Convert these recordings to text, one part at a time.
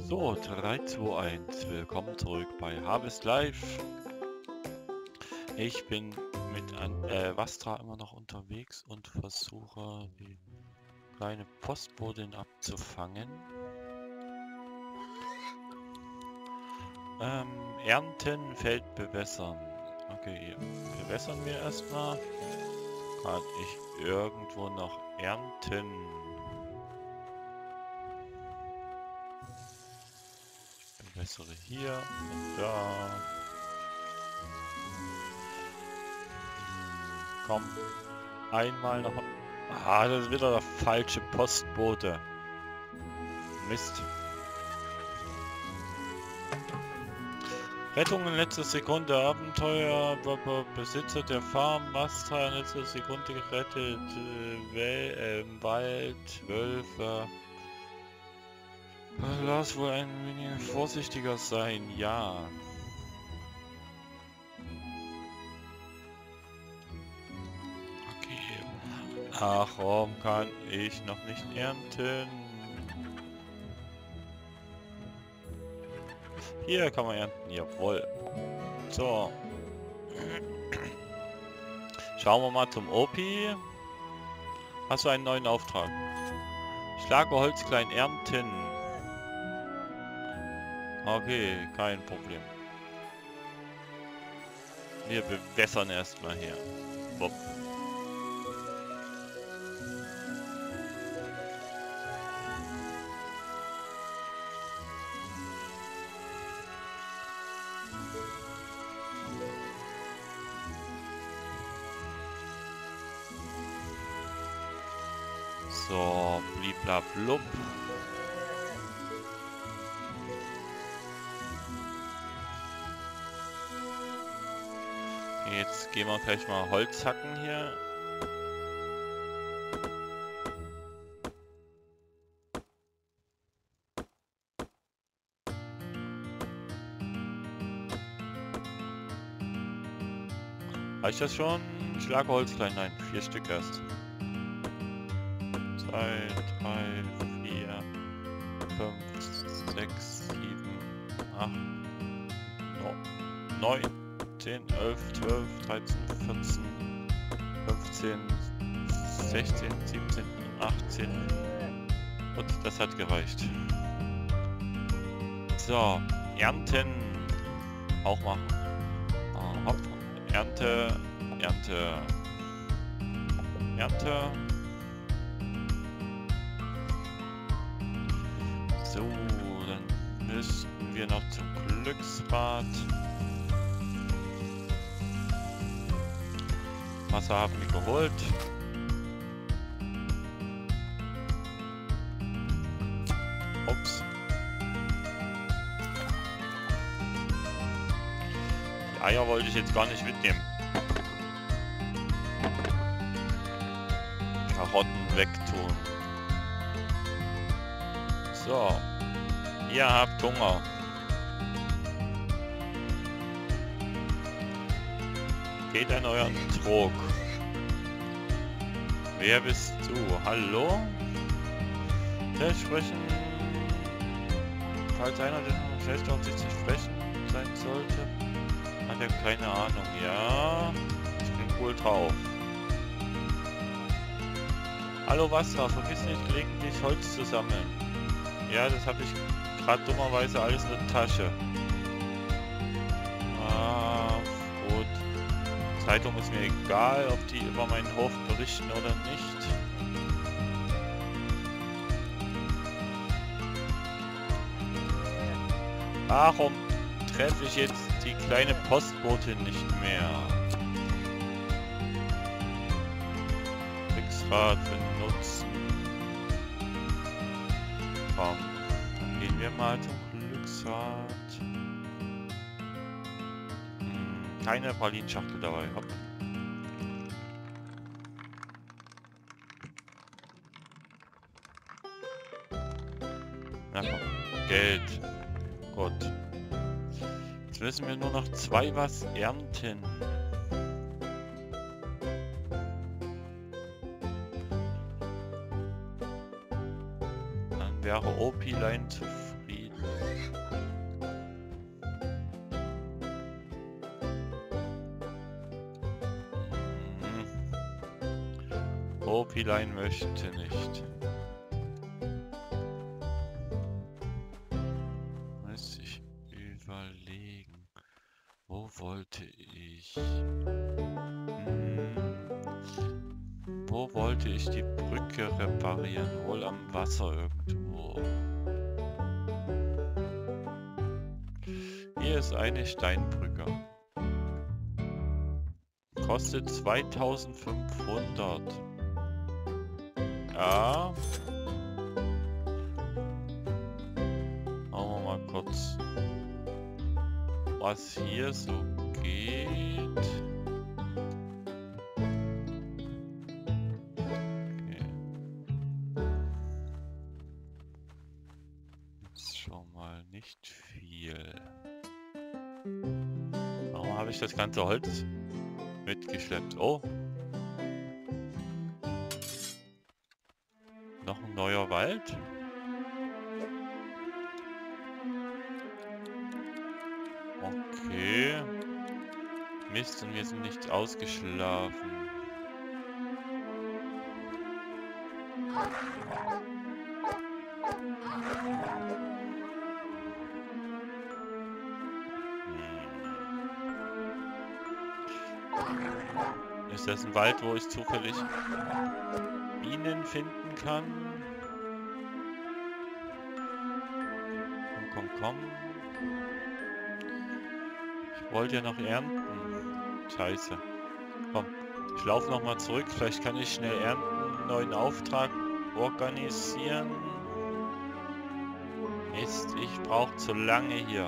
So, 3, 2, 1. Willkommen zurück bei Harvest Live. Ich bin mit Vastra immer noch unterwegs und versuche, die kleine Postbotin abzufangen. Ernten, Feld bewässern. Okay, bewässern wir erstmal. Kann ich irgendwo noch ernten? Bewässere hier und da. Komm, einmal noch. Ah, das ist wieder der falsche Postbote. Mist. Rettung in letzter Sekunde, Abenteuer, Besitzer der Farm, Vastra in letzter Sekunde gerettet, im Wald, Wölfe. Lass wohl ein wenig vorsichtiger sein, ja. Okay. Ach, warum kann ich noch nicht ernten? Hier kann man ernten, jawohl. So. Schauen wir mal zum Opi. Hast du einen neuen Auftrag? Schlage Holz klein ernten. Okay, kein Problem. Wir bewässern erstmal hier. Wupp. So, bliblablub. Jetzt gehen wir gleich mal Holz hacken hier. Reicht das schon? Schlage Holz klein, nein, 4 Stück erst. 2, 3, 4, 5, 6, 7, 8, 9, 10, 11, 12, 13, 14, 15, 16, 17, 18. Und das hat gereicht. So, ernten. Auch machen. Hopp. Ernte, Ernte, Ernte. So, dann müssten wir noch zum Glücksrad. Wasser haben wir geholt. Ups. Die Eier wollte ich jetzt gar nicht mitnehmen. Karotten wegtun. So. Ihr habt Hunger. Geht an euren Trog. Wer bist du? Hallo? Der sprechen. Falls einer der schlecht auf sich zu sprechen sein sollte, hat er keine Ahnung. Ja, ich bin cool drauf. Hallo Wasser, vergiss nicht gelegentlich Holz zu sammeln. Ja, das habe ich gerade dummerweise alles in der Tasche. Gut. Zeitung ist mir egal, ob die über meinen Hof berichten oder nicht. Warum treffe ich jetzt die kleine Postbotin nicht mehr? Glücksrad benutzen. Komm, dann gehen wir mal zum Glücksrad. Keine Pralinschachtel dabei. Hopp. Na komm, Geld. Gut. Jetzt müssen wir nur noch 2 was ernten. Dann wäre Opilein zufrieden. Opilein möchte nicht. Muss ich überlegen. Wo wollte ich? Wo wollte ich die Brücke reparieren? Wohl am Wasser irgendwo. Hier ist eine Steinbrücke. Kostet 2500. Ja. Schauen wir mal kurz, was hier so geht. Okay. Jetzt schon mal nicht viel. Warum habe ich das ganze Holz mitgeschleppt? Oh. Noch ein neuer Wald? Okay. Mist, und wir sind nicht ausgeschlafen. Ist das ein Wald, wo ich zufällig Bienen finden kann? Komm, komm, komm. Ich wollte ja noch ernten. Scheiße. Komm, ich laufe nochmal zurück. Vielleicht kann ich schnell ernten, einen neuen Auftrag organisieren. Mist, ich brauche zu lange hier.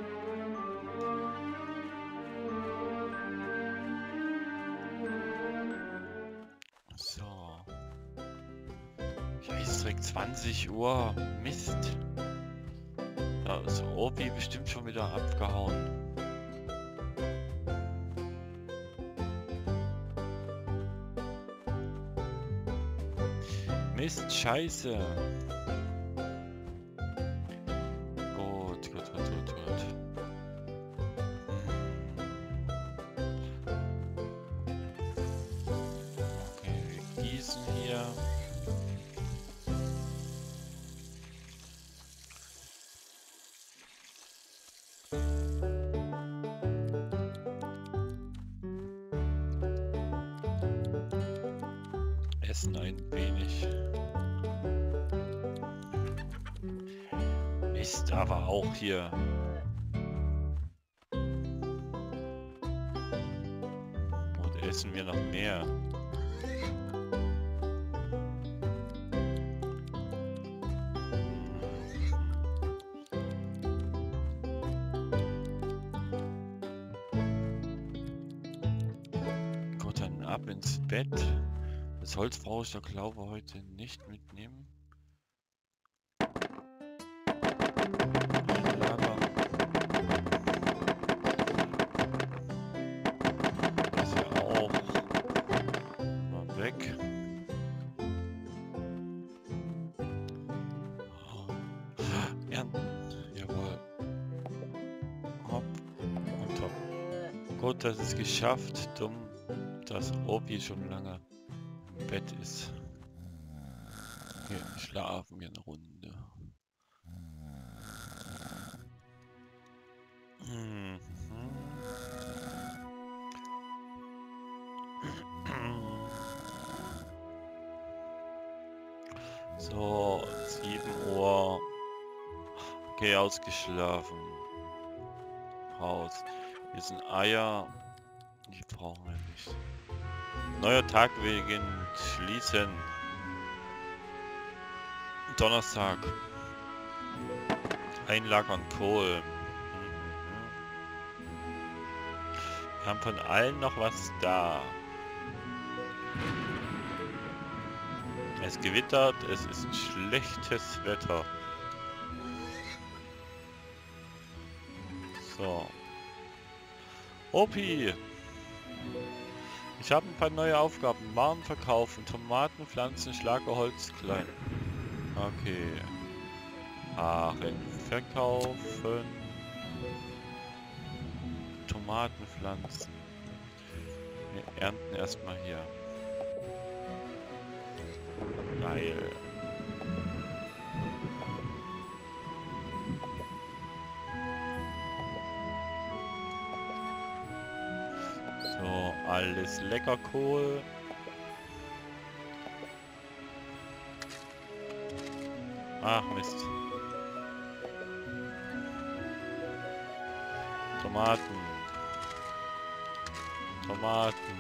So. Scheißdreck, 20 Uhr. Mist. Da ist Opi bestimmt schon wieder abgehauen. Mist, scheiße. Gut, gut, gut, gut, gut. Okay, wir gießen hier. Essen ein wenig. Mist, aber auch hier. Und essen wir noch mehr. Gut, dann ab ins Bett. Das Holz brauche ich da glaube ich heute nicht mitnehmen. Lager. Das hier auch. Mal weg. Ernten. Jawohl. Hopp und hopp. Gut, das ist geschafft. Dumm, dass Opi schon lange im Bett ist. Okay, schlafen wir eine Runde. So, 7 Uhr. Okay, ausgeschlafen. Raus. Hier sind Eier. Die brauchen wir nicht. Neuer Tag beginnt. Schließen. Donnerstag. Einlagern Kohl. Wir haben von allen noch was da. Es gewittert, es ist schlechtes Wetter. So. Opi! Ich habe ein paar neue Aufgaben. Waren verkaufen, Tomaten, Pflanzen, Schlagerholz, klein. Okay. Aachen verkaufen. Tomatenpflanzen. Wir ernten erstmal hier. Geil. So, alles lecker Kohl. Ach Mist. Tomaten. Tomaten.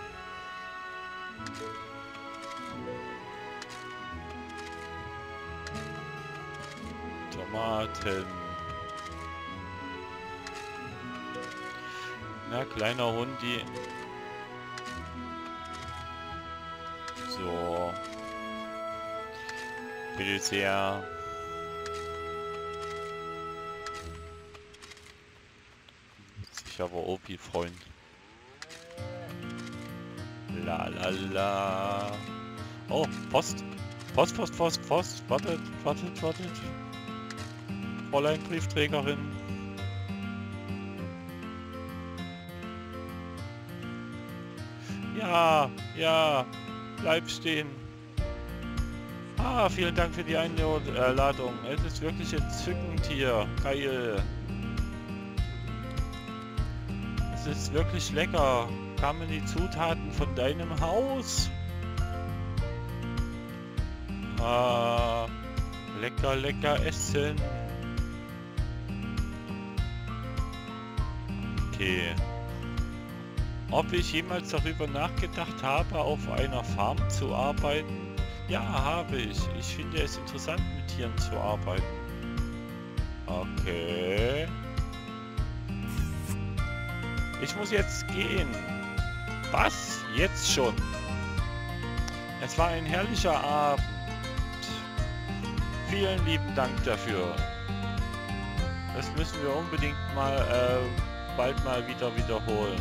Tomaten. Na, kleiner Hundi. So. Bitte sehr. Sich aber Opi freuen. La la la. Oh, Post. Post, Post, Post, Post. Wartet, wartet, wartet. Fräulein Briefträgerin. Ja, ja. Bleib stehen. Ah, vielen Dank für die Einladung. Es ist wirklich entzückend hier. Geil. Es ist wirklich lecker. Kamen die Zutaten von deinem Haus? Ah, lecker, lecker essen. Okay. Ob ich jemals darüber nachgedacht habe, auf einer Farm zu arbeiten? Ja, habe ich. Ich finde es interessant, mit Tieren zu arbeiten. Okay. Ich muss jetzt gehen. Was? Jetzt schon? Es war ein herrlicher Abend. Vielen lieben Dank dafür. Das müssen wir unbedingt mal bald mal wieder wiederholen.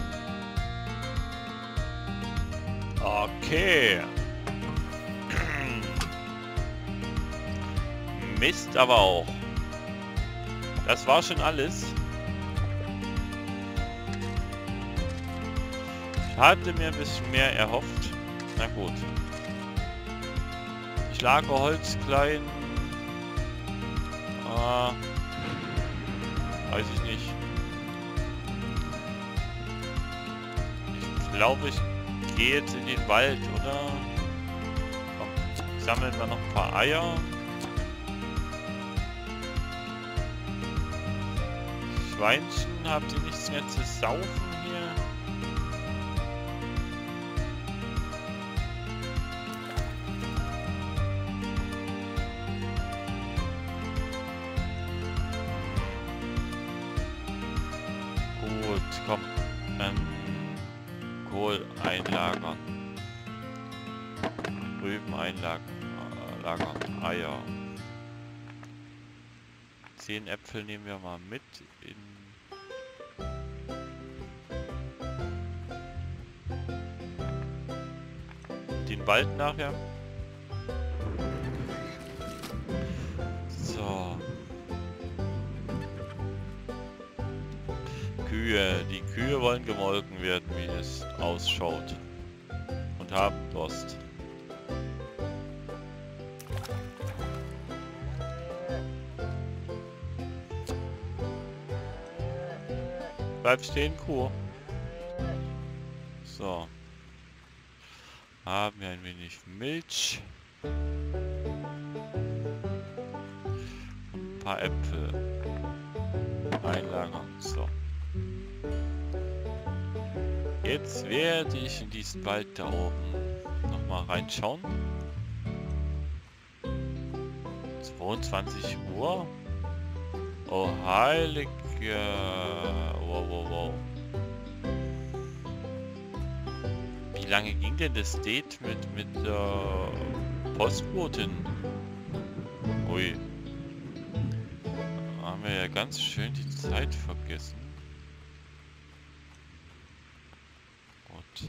Okay. Mist aber auch. Das war schon alles. Ich hatte mir ein bisschen mehr erhofft. Na gut. Ich lagere Holz klein. Weiß ich nicht. Ich glaube, ich gehe jetzt in den Wald, oder? Komm, sammeln wir noch ein paar Eier. Schweinchen, habt ihr nichts mehr zu saufen hier? Gut, komm. Kohl einlagern. Rüben einlagern. Eier. 10 Äpfel nehmen wir mal mit in den Wald nachher. So. Kühe. Die Kühe wollen gemolken werden, wie es ausschaut. Und haben Durst. Bleib stehen, Kuh. So. Haben wir ein wenig Milch. Und ein paar Äpfel. Einlagern. So. Jetzt werde ich in diesen Wald da oben nochmal reinschauen. 22 Uhr. Oh, heilige... Wow, wow, wow. Wie lange ging denn das Date mit der Postbotin? Ui. Haben wir ja ganz schön die Zeit vergessen. Gut.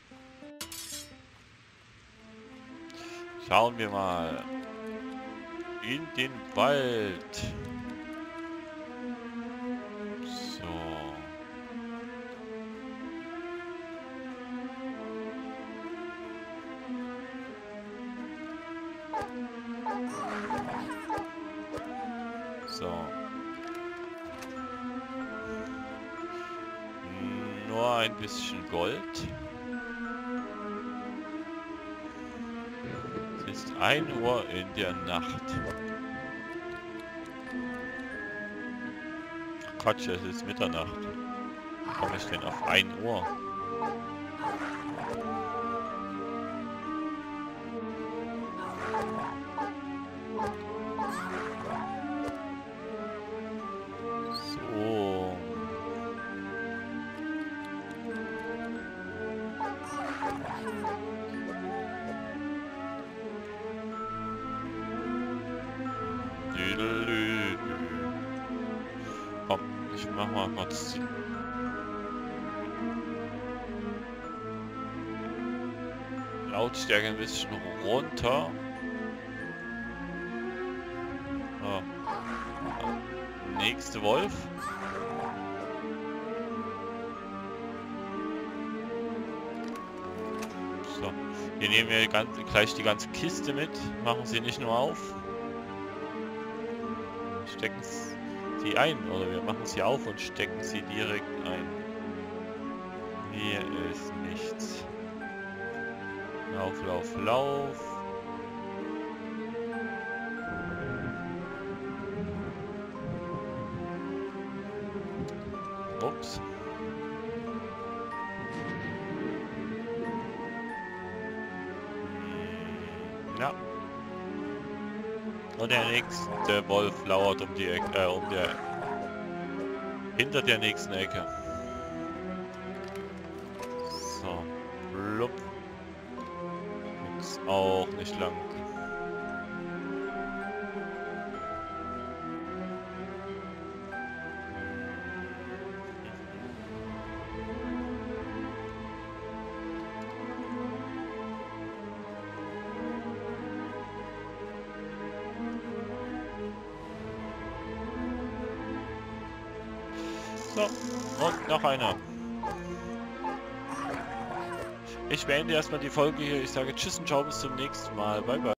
Schauen wir mal in den Wald. So. Nur ein bisschen Gold. Es ist 1 Uhr in der Nacht. Quatsch, es ist Mitternacht. Wie komme ich denn auf 1 Uhr? So. Komm, ich mach mal kurz. Lautstärke ein bisschen runter. Oh. Nächste Wolf. So. Hier nehmen wir gleich die ganze Kiste mit. Machen sie nicht nur auf. Stecken sie ein. Oder wir machen sie auf und stecken sie direkt ein. Hier ist nichts. Lauf, lauf, lauf. Ups. Ja. Und der nächste Wolf lauert um die Ecke, hinter der nächsten Ecke. So. Blub. Ist auch nicht lang. So, und noch einer. Ich beende erstmal die Folge hier. Ich sage Tschüss und Ciao, bis zum nächsten Mal. Bye, bye.